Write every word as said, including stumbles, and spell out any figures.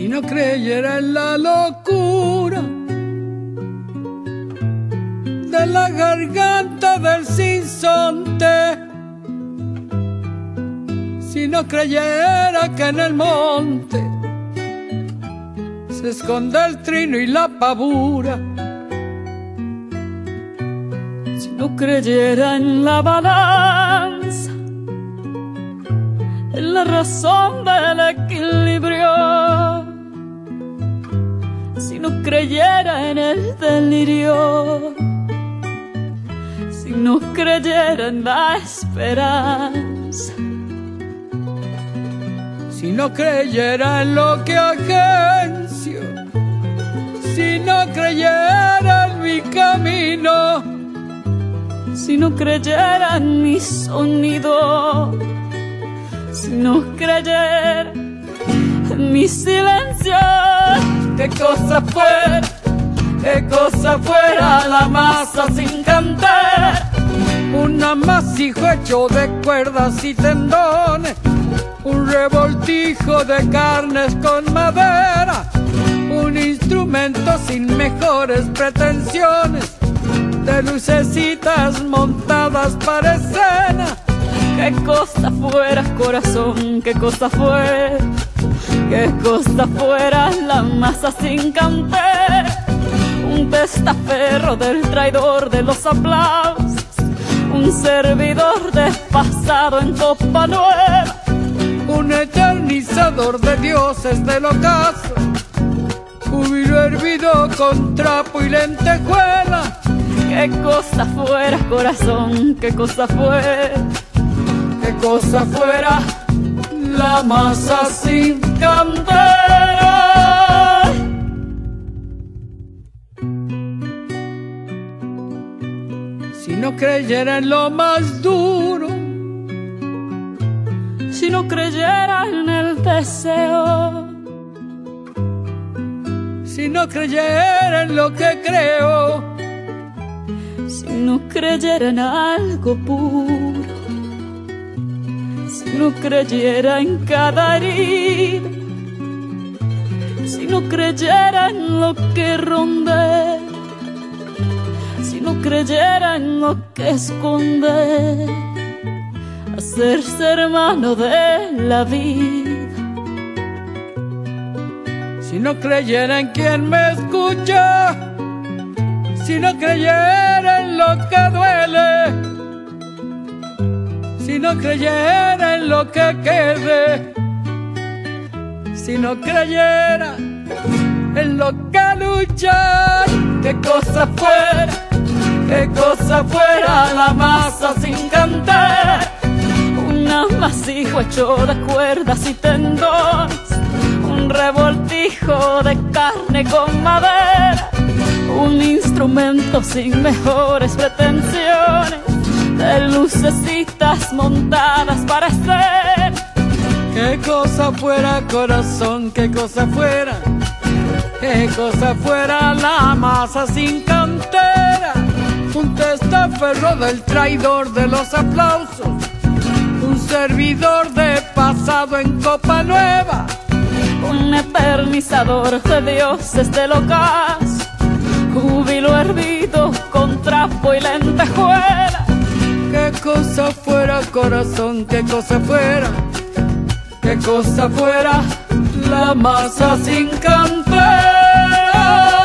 Si no creyera en la locura de la garganta del sinsonte, si no creyera que en el monte se esconde el trino y la pavura, si no creyera en la balanza, en la razón del equilibrio, si no creyera en el delirio, si no creyera en la esperanza, si no creyera en lo que agencio, si no creyera en mi camino, si no creyera en mi sonido, si no creyera en mi silencio, qué cosa fuera, qué cosa fuera la masa sin cantar, un amasijo hecho de cuerdas y tendones, un revoltijo de carnes con madera, un instrumento sin mejores pretensiones, de lucecitas montadas para escena. Qué cosa fuera, corazón, qué cosa fuera, qué cosa fuera la masa sin cantar, un testaferro del traidor de los aplausos, un servidor despasado en copa nueva, un eternizador de dioses del ocaso, júbilo hervido con trapo y lentejuela. Qué cosa fuera, corazón, qué cosa fuera, qué cosa fuera la masa sin cantera. Si no creyera en lo más duro, si no creyera en el deseo, si no creyera en lo que creo, si no creyera en algo puro, si no creyera en cada herida, si no creyera en lo que ronde, si no creyera en lo que esconde, hacerse hermano de la vida, si no creyera en quien me escucha, si no creyera en lo que duele, si no creyera en lo que quede, si no creyera en lo que lucha, qué cosa fuera, qué cosa fuera la masa sin cantar, un amasijo hecho de cuerdas y tendones, un revoltijo de carne con madera, un instrumento sin mejores pretensiones, de lucecitas montadas para ser. Qué cosa fuera, corazón, qué cosa fuera, qué cosa fuera la masa sin cantera, un testaferro del traidor de los aplausos, un servidor de pasado en copa nueva, un eternizador de dioses del ocaso, júbilo hervido con trapo y lentejuela. Qué cosa fuera, corazón, qué cosa fuera, qué cosa fuera la masa sin cantera.